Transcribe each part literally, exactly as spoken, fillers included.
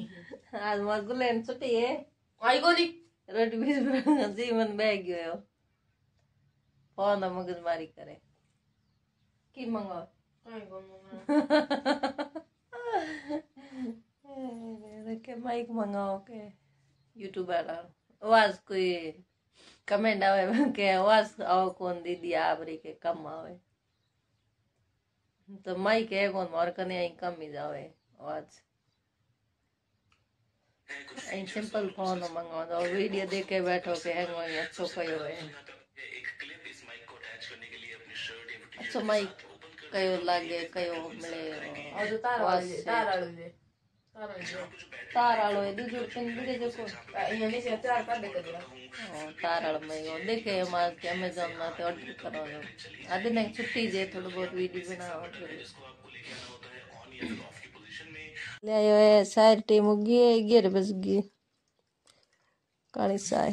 आज मार गुलेन छुट्टी है आई को नहीं रोटी भी जीवन बैग गयो फोन मगज मारी करे की मंगाओ आई को के माइक मंगाओ के यूट्यूब वाला आवाज कोई कमेंट आवे के आवाज आओ कौन दीदी आवरी के कम आवे तो माइक है कौन मार कने आई कम ही जावे आवाज आई सिंपल फोन मंगाओ तो वीडियो देख के बैठो के हैंग हो अच्छो कयो है अच्छा माइक कयो लागे कयो मिले और जो तार वाले तार वाले तार वाले तार आलो है दूर पिन दे जो को यहाँ में से तार काट दे कर ओ तार आलो में वो देखे मार के अमेज़न में ते ऑर्डर करो जो आदि ने छुट्टी जे थोड़ा बहुत वीडियो बनाओ ले आयो है साइड टीम गी ग्यारह बज गई काली साई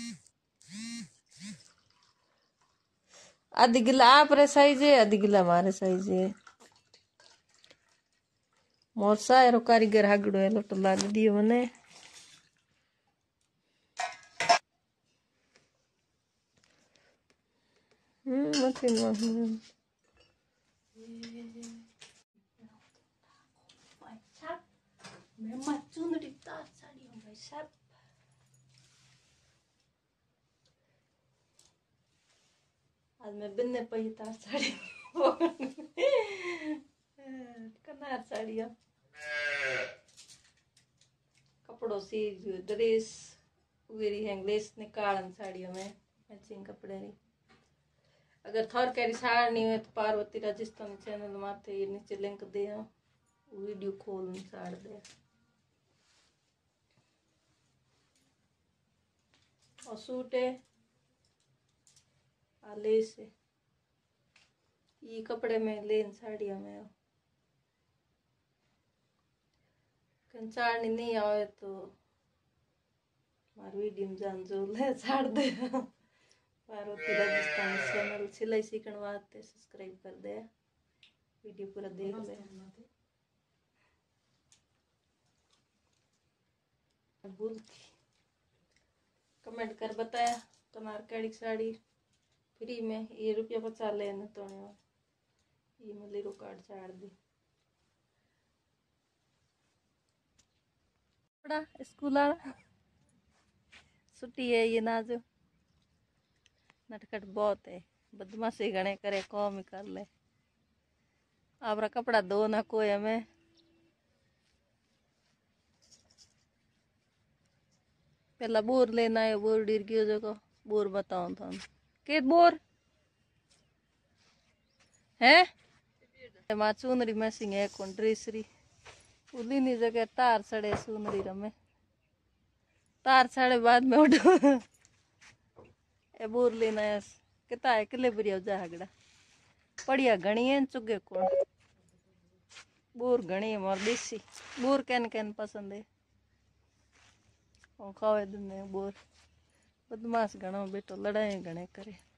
आधी गिला आप रे साइज है आधी गिला मारे साइज है मोर सायरो कारीगर हागड़ो है लोटो लाग दियो मने हम्म मशीन में मैं मचून रिता साड़ी हूं भाई साहब आज मैं बिन्ने पही तार साड़ी कनार साड़ियाँ कपड़ों से ड्रेस वेरी हैंगलेस निकालन साड़ियों में मैचिंग कपड़े नहीं अगर थोर कैरी साड़ी हो तो पार्वती राजस्थान चैनल माथे ये नीचे लिंक दे वीडियो खोल साड़ दे और सूट है आले से ये कपड़े में लेन साड़ियों में कंचाड़नी नहीं आवे तो मार वीडियो में जान जो ले छाड़ दे पार्वती राजस्थान चैनल सिलाई सीखने वास्ते सब्सक्राइब कर दे वीडियो पूरा देख ले भूल कमेंट कर बताया कनार कैडी साड़ी फ्री में ये रुपया पचास लेने तो ये मिली रुकाट चाड़ दी बड़ा स्कूल छुट्टी है ये ना जो नटखट बहुत है बदमाशी गणे करे कौम ही कर ले आपरा कपड़ा दो ना कोई हमें पहला बोर लेना है बोर डिर गयो जो बोर बताओ तो के बोर है माँ चुनरी मैसिंग है कौन ड्रेसरी उली नी जगह तार सड़े सुनरी रमे तार सड़े बाद में उठो ए बोर लेना है किता है किले बरिया जागड़ा पड़िया घनी है चुगे कौन बोर घनी है मोर देसी बोर कैन कैन पसंद है और खावे दिन बोर बदमाश घणो बेटो लड़ाई घणे करे।